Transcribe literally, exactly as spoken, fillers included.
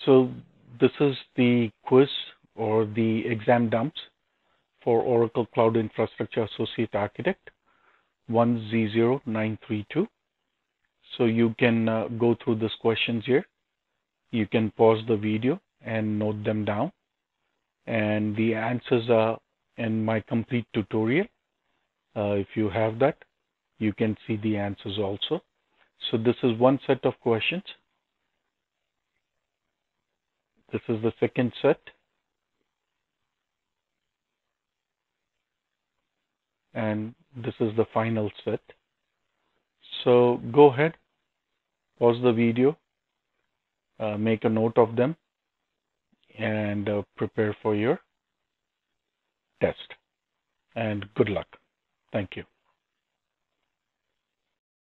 So this is the quiz or the exam dumps for Oracle Cloud Infrastructure Associate Architect one Z zero nine three two. So you can uh, go through these questions here. You can pause the video and note them down. And the answers are in my complete tutorial. Uh, if you have that, you can see the answers also. So this is one set of questions. This is the second set. And this is the final set. So go ahead, pause the video, uh, make a note of them, and uh, prepare for your test. And good luck. Thank you.